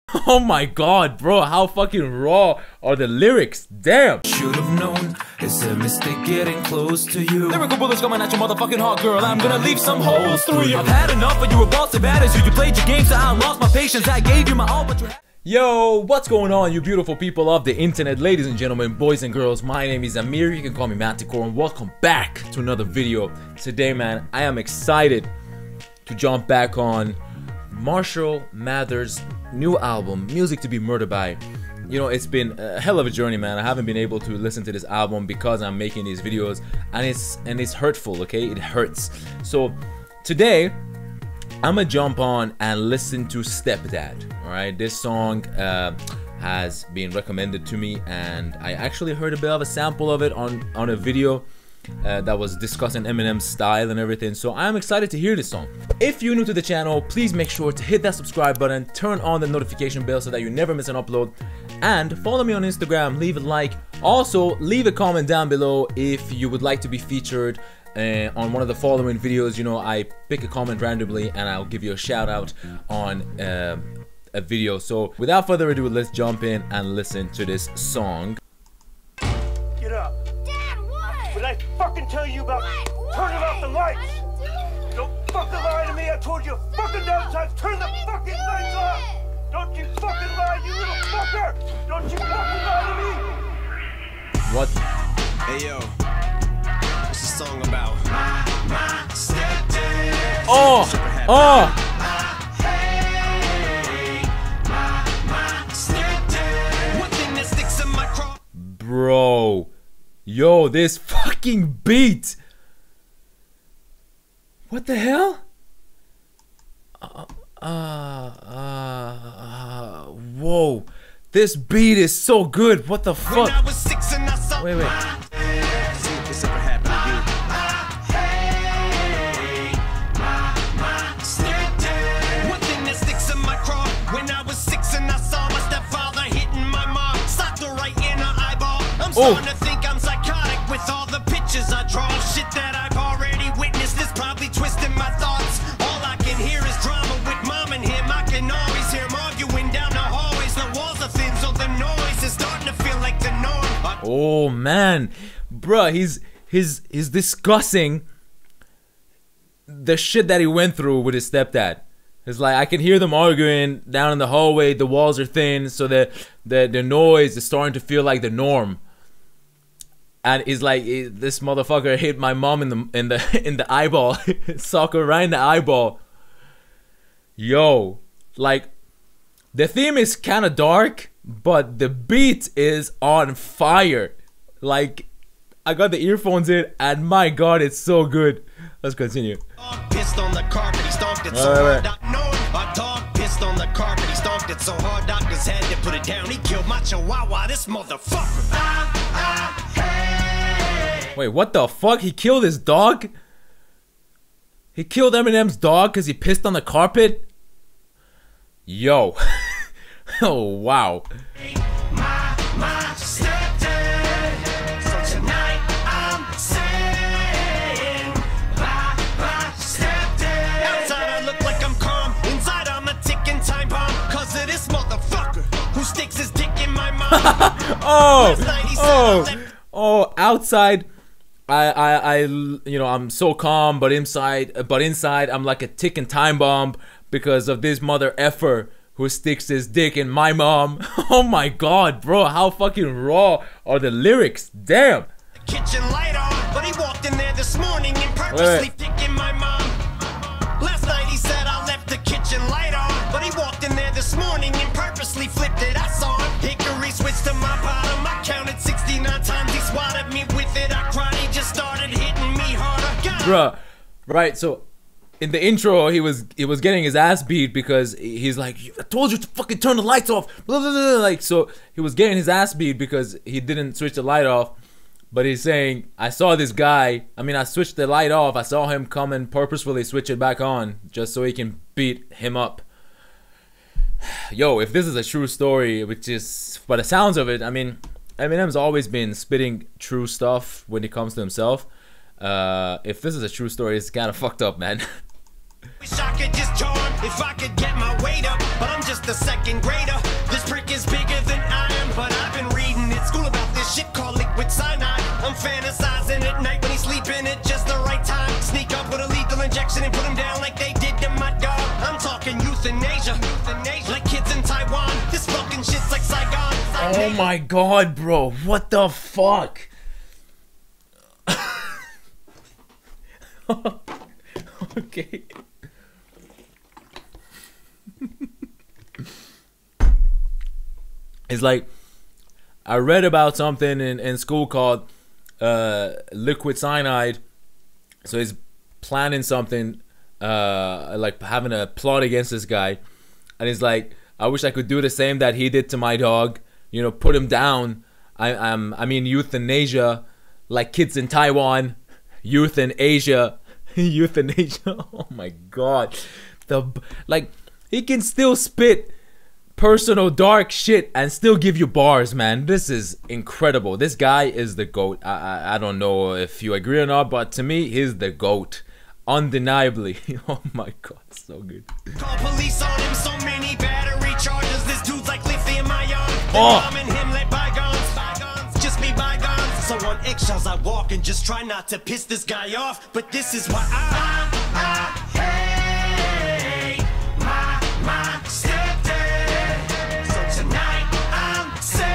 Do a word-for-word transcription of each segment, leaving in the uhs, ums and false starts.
Oh my god, bro, how fucking raw are the lyrics? Damn. Should've known it's a mistake getting close to you. Lyrical bullets coming at your motherfucking heart, girl. I'm gonna leave some holes through you. I've had enough of your repulsive attitude. You played your game, so I lost my patience. I gave you my all, but you. Yo, what's going on, you beautiful people of the internet, ladies and gentlemen, boys and girls? My name is Amir. You can call me Manticore, and welcome back to another video. Today, man, I am excited to jump back on Marshall Mathers' new album, Music to Be Murdered By. You know, it's been a hell of a journey, man. I haven't been able to listen to this album because I'm making these videos, and it's and it's hurtful, okay? It hurts. So today, I'm gonna jump on and listen to Stepdad. All right, this song uh, has been recommended to me, and I actually heard a bit of a sample of it on on a video Uh, that was discussing Eminem's style and everything. So I'm excited to hear this song. If you're new to the channel, please make sure to hit that subscribe button, turn on the notification bell so that you never miss an upload, and follow me on Instagram, leave a like. Also, leave a comment down below if you would like to be featured uh, on one of the following videos. You know, I pick a comment randomly and I'll give you a shout out on uh, a video. So without further ado, let's jump in and listen to this song. Get up. Did I fucking tell you about what? What? Turning off the lights? Do Don't fucking lie to me. I told you a fucking dozen times. Turn the fucking lights off. Don't you fucking lie, you little fucker. Don't you fucking lie to me. What? Hey yo, what's the song about? My, my stepdad. Oh, oh. Bro. Yo, this fucking beat! What the hell? Uh, uh, uh, uh, whoa. This beat is so good. What the fuck? Wait, wait. See if this ever happened to you. One thing that sticks in my craw. When I was six and I saw my stepfather hitting my mom, socked her right in her eyeball. I'm starting to think I'm psychotic with all the pictures I draw. Shit that I've already witnessed is probably twisting my thoughts. All I can hear is drama with mom and him. I can always hear him arguing down the hallways. The walls are thin, so the noise is starting to feel like the norm. Oh man, bruh, he's he's he's discussing the shit that he went through with his stepdad. It's like I can hear them arguing down in the hallway. The walls are thin, so the the the noise is starting to feel like the norm. And he's like, this motherfucker hit my mom in the in the in the eyeball, sock her right in the eyeball. Yo, like the theme is kind of dark, but the beat is on fire. Like I got the earphones in, and my god, it's so good. Let's continue. Pissed on the carpet, he stomped it so hard. A dog pissed on the carpet, he stomped it so hard. Doctors had to put it down. He killed my chihuahua. This motherfucker. Ah, ah, hey. Wait, what the fuck? He killed his dog? He killed Eminem's dog because he pissed on the carpet? Yo. Oh, wow. My, my stepdad. So tonight I'm saying bye, bye, stepdad. Outside I look like I'm calm. Inside I'm a ticking time bomb. Cause of this motherfucker who sticks his dick in my mouth. Oh, oh, oh, outside I, I, I, you know, I'm so calm, but inside, but inside I'm like a ticking time bomb because of this mother effer who sticks his dick in my mom. Oh my god, bro, how fucking raw are the lyrics? Damn. Kitchen light on, but he walked in there this morning and purposely picking my mom. Last night he said I left the kitchen light on, but he walked in there this morning and purposely flipped it. I saw him. Hickory switched to my bottom. I counted sixty-nine times. He swatted me with it. I cried. He just started hitting me harder. God. Bruh, right, so in the intro, he was he was getting his ass beat because he's like, I told you to fucking turn the lights off. Blah, blah, blah. Like, so he was getting his ass beat because he didn't switch the light off. But he's saying, I saw this guy. I mean, I switched the light off. I saw him come and purposefully switch it back on just so he can beat him up. Yo, if this is a true story, which is, by the sounds of it, I mean, Eminem's always been spitting true stuff when it comes to himself. Uh, if this is a true story, it's kind of fucked up, man. Wish I could just charm if I could get my weight up, but I'm just a second grader. This prick is bigger than I am, but I've been reading at school about this shit called liquid cyanide. I'm fantasizing at night when he's sleeping at just the right time. Sneak up with a lethal injection and put him down like they did to my dog. I'm talking euthanasia, euthanasia, like kids in Taiwan. This fucking shit's like Saigon. Oh my god, bro. What the fuck? Okay. It's like I read about something in, in school called uh, liquid cyanide. So he's planning something, uh, like having a plot against this guy, and he's like, I wish I could do the same that he did to my dog. You know, put him down. I um I mean euthanasia, like kids in Taiwan. Youth in Asia. Euthanasia. Oh my god. The like he can still spit personal dark shit and still give you bars, man. This is incredible. This guy is the GOAT. I, I I don't know if you agree or not, but to me, he's the GOAT. Undeniably. Oh my god, so good. Call police on him, so many battery charges. This dude's like lithium ion. Oh. Mom and him let bygones, bygones just be bygones. So on eggshells I walk and just try not to piss this guy off. But this is why I, I, I hate my, my stepdad. So tonight I'm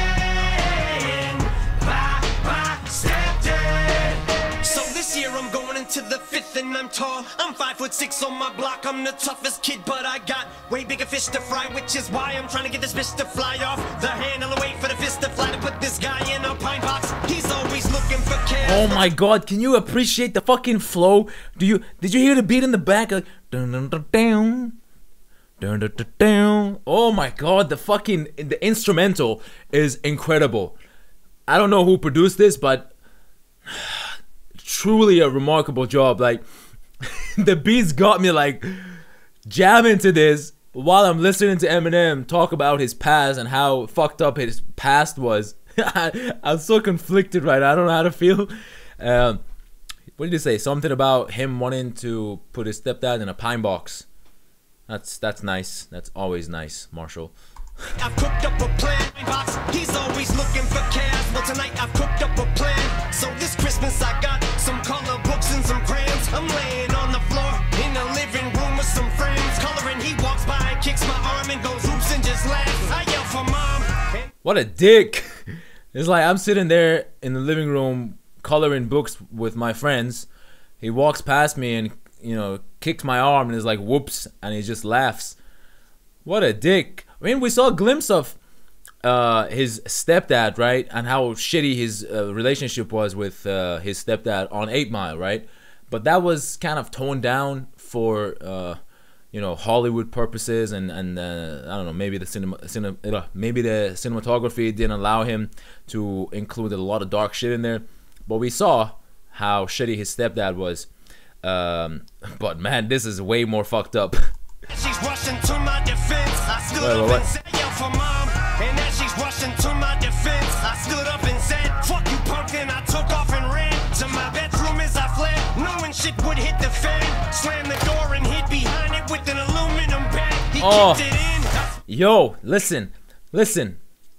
saying bye, bye, stepdad. So this year I'm going into the fifth and I'm tall. I'm five foot six on my block. I'm the toughest kid, but I got way bigger fish to fry, which is why I'm trying to get this fish to fly off the handle and wait for the fist to fly to put this guy in a pine box. He's always looking for cash. Oh my god, can you appreciate the fucking flow? Do you did you hear the beat in the back? Like dun dun dun dun dun dun dun dun. Oh my god, the fucking the instrumental is incredible. I don't know who produced this, but truly a remarkable job. Like the beats got me like jamming to this while I'm listening to Eminem talk about his past and how fucked up his past was. I, I'm so conflicted right now. I don't know how to feel. Um, what did you say? Something about him wanting to put his stepdad in a pine box. That's that's nice. That's always nice, Marshall. I've cooked up a plan box. He's always looking for cash. Well, tonight I've cooked up a plan. So this Christmas I got some color books and some crayons. I'm laying on the floor in the living room with some friends. Coloring, he walks by and kicks my arm and goes oops and just laughs. I yell for mom. And What a dick. It's like I'm sitting there in the living room coloring books with my friends. He walks past me and, you know, kicks my arm and is like whoops, and he just laughs. What a dick. I mean, we saw a glimpse of uh, his stepdad, right? And how shitty his uh, relationship was with uh, his stepdad on eight mile, right? But that was kind of toned down for, uh, you know, Hollywood purposes, and and uh, I don't know, maybe the cinema, cinema, uh, maybe the cinematography didn't allow him to include a lot of dark shit in there. But we saw how shitty his stepdad was. Um, but man, this is way more fucked up. she's rushing to my defense. I stood Wait, up wait, and said, yell for mom. And as she's rushing to my defense, I stood up and said, fuck you punk, and I took off and ran to my bedroom as I fled, knowing shit would hit the fan. Slammed the door and hid behind it with an aluminum bag. He Oh. kicked it in. Yo, listen, listen.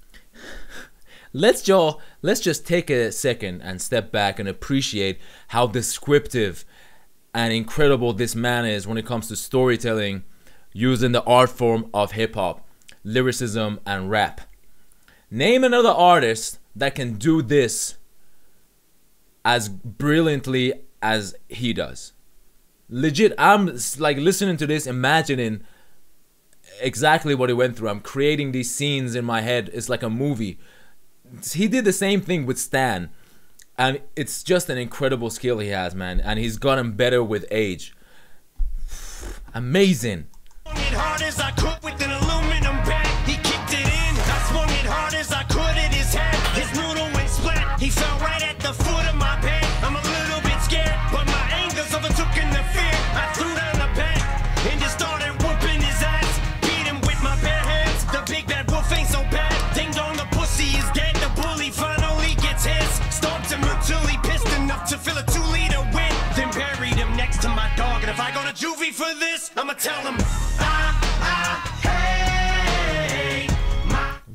Let's y'all, let's just take a second and step back and appreciate how descriptive and incredible this man is when it comes to storytelling using the art form of hip-hop, lyricism, and rap. Name another artist that can do this as brilliantly as he does. Legit, I'm like listening to this, imagining exactly what he went through. I'm creating these scenes in my head. It's like a movie. He did the same thing with Stan, and it's just an incredible skill he has, man, and he's gotten better with age. Amazing. Swung it hard as I could with an aluminum bag. He kicked it in. I swung it hard as I could at his head. His noodle went splat. He fell right at the foot of my bed. I'm a little bit scared, but my anger's overtook in the fear. I threw down the bag and just started whooping his ass. Beat him with my bare hands. The big bad wolf ain't so bad. Ding dong, the pussy is dead. The bully finally gets his. Stomped him until he pissed enough to fill a two liter win. Then buried him next to my dog. And if I go to juvie for this, I'ma tell him I, I hate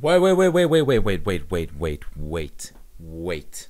Wait, wait, wait, wait, wait, wait, wait, wait, wait, wait, wait, wait.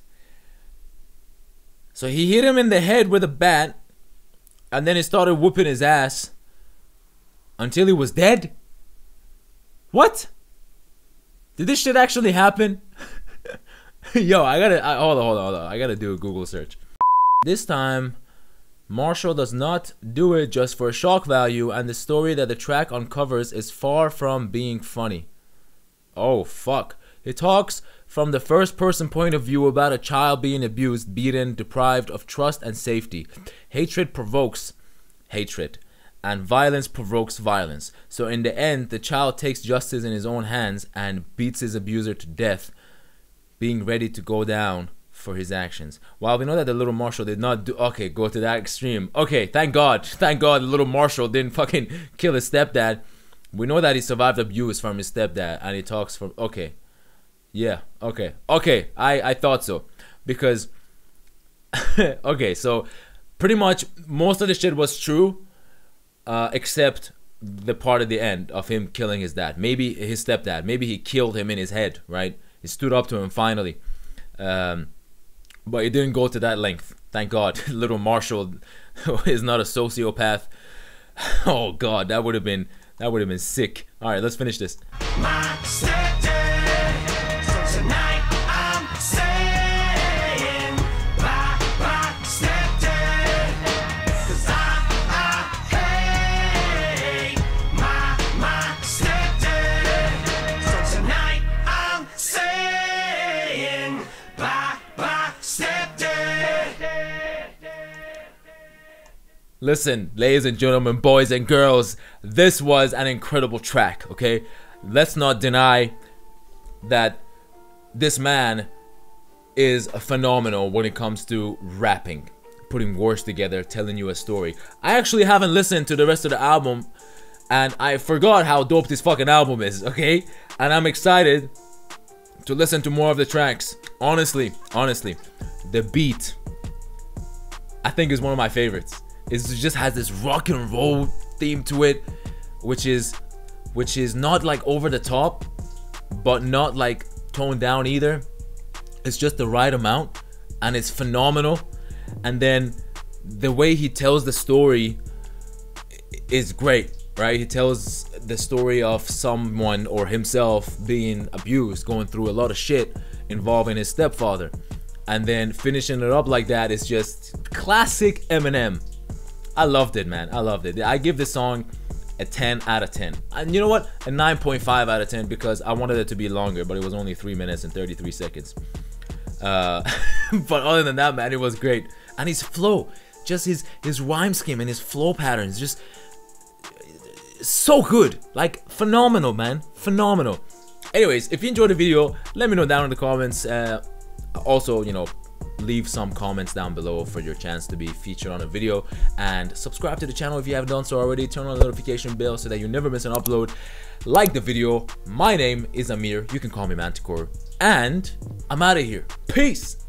So he hit him in the head with a bat, and then he started whooping his ass until he was dead? What? Did this shit actually happen? Yo, I gotta, I, hold on, hold on, hold on. I gotta do a Google search. This time, Marshall does not do it just for shock value, and the story that the track uncovers is far from being funny. Oh, fuck. It talks from the first person point of view about a child being abused, beaten, deprived of trust and safety. Hatred provokes hatred, and violence provokes violence. So in the end, the child takes justice in his own hands and beats his abuser to death, being ready to go down for his actions. While we know that the little Marshall did not do, okay, go to that extreme. Okay, thank God, thank God the little Marshall didn't fucking kill his stepdad. We know that he survived abuse from his stepdad, and he talks from, okay, yeah, okay, okay, I, I thought so, because, okay, so pretty much most of the shit was true, uh, except the part at the end of him killing his dad, maybe his stepdad, maybe he killed him in his head, right? He stood up to him finally, um, but it didn't go to that length, thank God. Little Marshall is not a sociopath. Oh God, that would have been, that would have been sick. All right, let's finish this. My stepdad, so tonight I'm saying bye bye stepdad, 'cause I, I hate my, my stepdad. So tonight I'm saying bye bye stepdad. Listen, ladies and gentlemen, boys and girls, this was an incredible track, okay? Let's not deny that this man is phenomenal when it comes to rapping, putting words together, telling you a story. I actually haven't listened to the rest of the album, and I forgot how dope this fucking album is, okay? And I'm excited to listen to more of the tracks. Honestly, honestly, the beat, I think, is one of my favorites. It just has this rock and roll theme to it, which is which is not like over the top, but not like toned down either. It's just the right amount, and it's phenomenal. And then the way he tells the story is great, right? He tells the story of someone or himself being abused, going through a lot of shit involving his stepfather, and then finishing it up like that is just classic Eminem. I loved it, man. I loved it. I give this song a ten out of ten. And you know what? A nine point five out of ten, because I wanted it to be longer, but it was only three minutes and thirty-three seconds. Uh, but other than that, man, it was great. And his flow, just his, his rhyme scheme and his flow patterns, just so good. Like, phenomenal, man. Phenomenal. Anyways, if you enjoyed the video, let me know down in the comments. Uh, also, you know, leave some comments down below for your chance to be featured on a video, and subscribe to the channel if you haven't done so already. Turn on the notification bell so that you never miss an upload. Like the video. My name is Amir. You can call me Manticore, and I'm out of here. Peace.